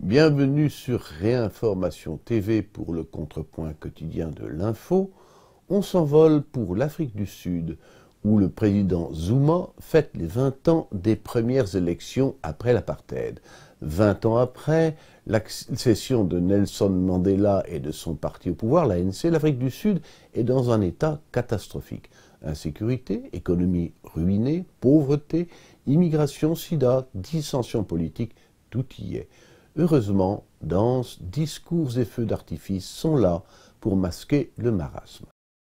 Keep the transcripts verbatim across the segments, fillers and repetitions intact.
Bienvenue sur Réinformation T V pour le contrepoint quotidien de l'info. On s'envole pour l'Afrique du Sud, où le président Zuma fête les vingt ans des premières élections après l'apartheid. vingt ans après l'accession de Nelson Mandela et de son parti au pouvoir, l'A N C, l'Afrique du Sud est dans un état catastrophique. Insécurité, économie ruinée, pauvreté, immigration, sida, dissensions politiques, tout y est. Heureusement, danse, discours et feux d'artifice sont là pour masquer le marasme.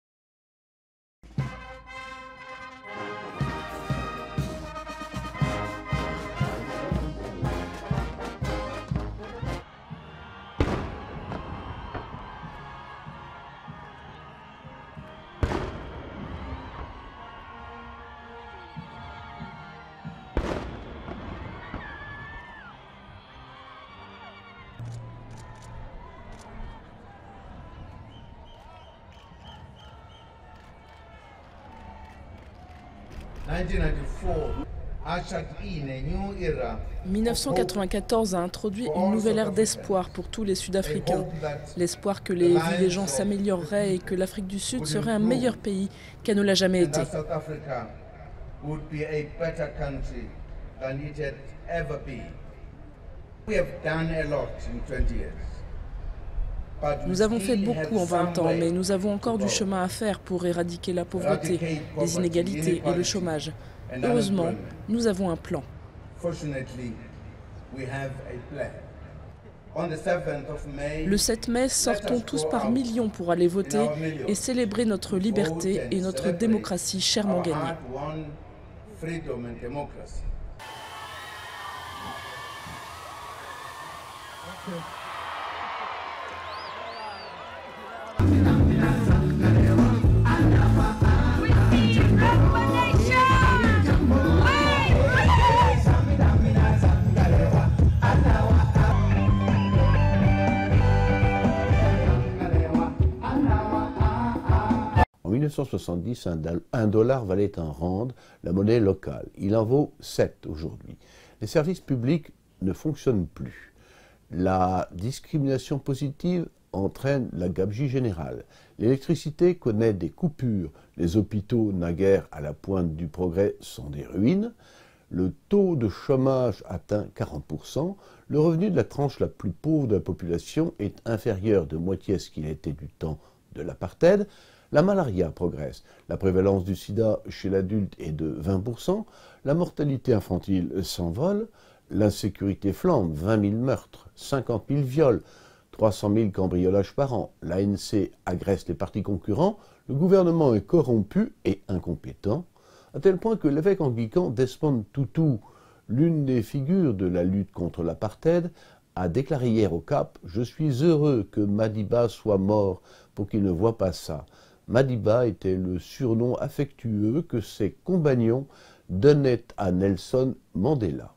mille neuf cent quatre-vingt-quatorze a introduit une nouvelle ère d'espoir pour tous les Sud-Africains. L'espoir que les vies des gens s'amélioreraient et que l'Afrique du Sud serait un meilleur pays qu'elle ne l'a jamais été. Nous avons fait beaucoup en vingt ans, mais nous avons encore du chemin à faire pour éradiquer la pauvreté, les inégalités et le chômage. Heureusement, nous avons un plan. Le sept mai, sortons tous par millions pour aller voter et célébrer notre liberté et notre démocratie chèrement gagnée. En mille neuf cent soixante-dix, un dollar valait un rand, la monnaie locale. Il en vaut sept aujourd'hui. Les services publics ne fonctionnent plus. La discrimination positive entraîne la gabegie générale. L'électricité connaît des coupures. Les hôpitaux, naguère à la pointe du progrès, sont des ruines. Le taux de chômage atteint quarante pour cent. Le revenu de la tranche la plus pauvre de la population est inférieur de moitié à ce qu'il était du temps de l'apartheid. La malaria progresse. La prévalence du sida chez l'adulte est de vingt pour cent. La mortalité infantile s'envole. L'insécurité flambe. vingt mille meurtres, cinquante mille viols, trois cent mille cambriolages par an. L'A N C agresse les partis concurrents. Le gouvernement est corrompu et incompétent, à tel point que l'évêque anglican Desmond Tutu, l'une des figures de la lutte contre l'apartheid, a déclaré hier au Cap « Je suis heureux que Madiba soit mort pour qu'il ne voit pas ça ». Madiba était le surnom affectueux que ses compagnons donnaient à Nelson Mandela.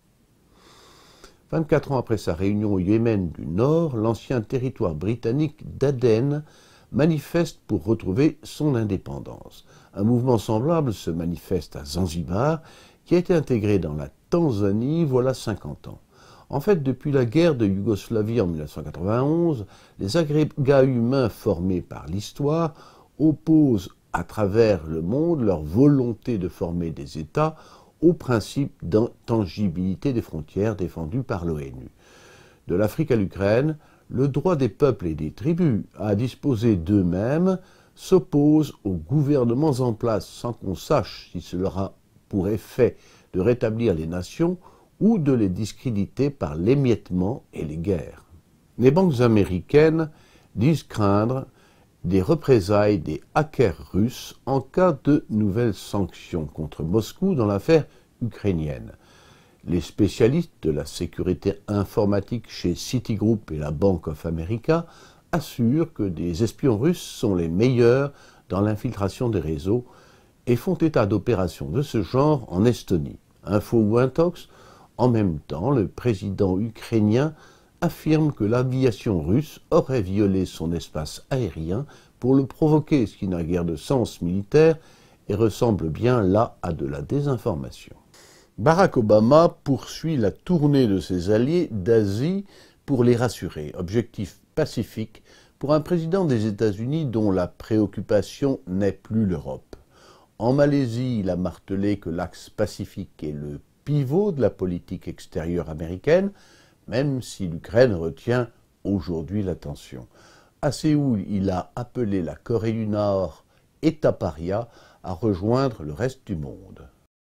vingt-quatre ans après sa réunion au Yémen du Nord, l'ancien territoire britannique d'Aden manifeste pour retrouver son indépendance. Un mouvement semblable se manifeste à Zanzibar, qui a été intégré dans la Tanzanie voilà cinquante ans. En fait, depuis la guerre de Yougoslavie en mille neuf cent quatre-vingt-onze, les agrégats humains formés par l'histoire opposent à travers le monde leur volonté de former des États au principe d'intangibilité des frontières défendu par l'ONU. De l'Afrique à l'Ukraine, le droit des peuples et des tribus à disposer d'eux-mêmes s'oppose aux gouvernements en place sans qu'on sache si cela aura pour effet de rétablir les nations ou de les discréditer par l'émiettement et les guerres. Les banques américaines disent craindre des représailles des hackers russes en cas de nouvelles sanctions contre Moscou dans l'affaire ukrainienne. Les spécialistes de la sécurité informatique chez Citigroup et la Bank of America assurent que des espions russes sont les meilleurs dans l'infiltration des réseaux et font état d'opérations de ce genre en Estonie. Info ou Intox, en même temps, le président ukrainien affirme que l'aviation russe aurait violé son espace aérien pour le provoquer, ce qui n'a guère de sens militaire et ressemble bien là à de la désinformation. Barack Obama poursuit la tournée de ses alliés d'Asie pour les rassurer. Objectif pacifique pour un président des États-Unis dont la préoccupation n'est plus l'Europe. En Malaisie, il a martelé que l'axe pacifique est le pivot de la politique extérieure américaine, même si l'Ukraine retient aujourd'hui l'attention. À Séoul, il a appelé la Corée du Nord État paria à rejoindre le reste du monde.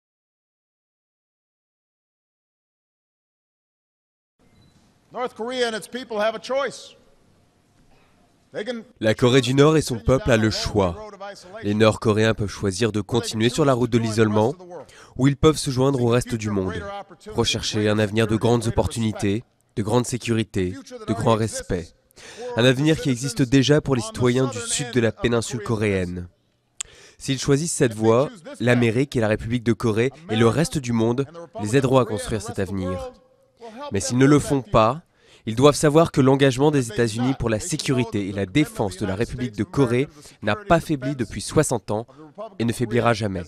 La Corée du Nord et son peuple a le choix. Les Nord-Coréens peuvent choisir de continuer sur la route de l'isolement, ou ils peuvent se joindre au reste du monde, rechercher un avenir de grandes opportunités, de grande sécurité, de grand respect. Un avenir qui existe déjà pour les citoyens du sud de la péninsule coréenne. S'ils choisissent cette voie, l'Amérique et la République de Corée et le reste du monde les aideront à construire cet avenir. Mais s'ils ne le font pas, ils doivent savoir que l'engagement des États-Unis pour la sécurité et la défense de la République de Corée n'a pas faibli depuis soixante ans et ne faiblira jamais.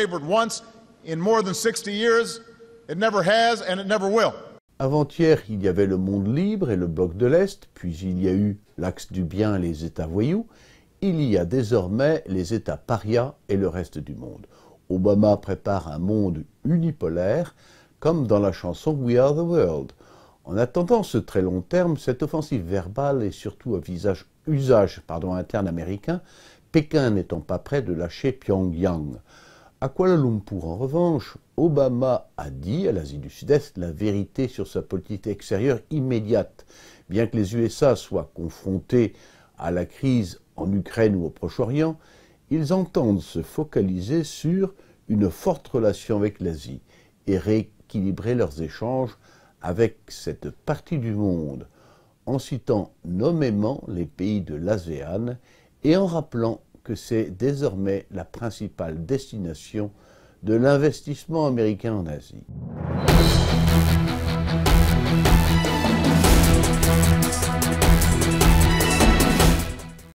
Avant-hier, il y avait le monde libre et le bloc de l'Est, puis il y a eu l'axe du bien et les États voyous. Il y a désormais les États parias et le reste du monde. Obama prépare un monde unipolaire, comme dans la chanson We Are the World. En attendant ce très long terme, cette offensive verbale est surtout à visage, usage pardon, interne américain, Pékin n'étant pas prêt de lâcher Pyongyang. À Kuala Lumpur, en revanche, Obama a dit à l'Asie du Sud-Est la vérité sur sa politique extérieure immédiate. Bien que les U S A soient confrontés à la crise en Ukraine ou au Proche-Orient, ils entendent se focaliser sur une forte relation avec l'Asie et rééquilibrer leurs échanges avec cette partie du monde, en citant nommément les pays de l'ASEAN et en rappelant que c'est désormais la principale destination de l'investissement américain en Asie.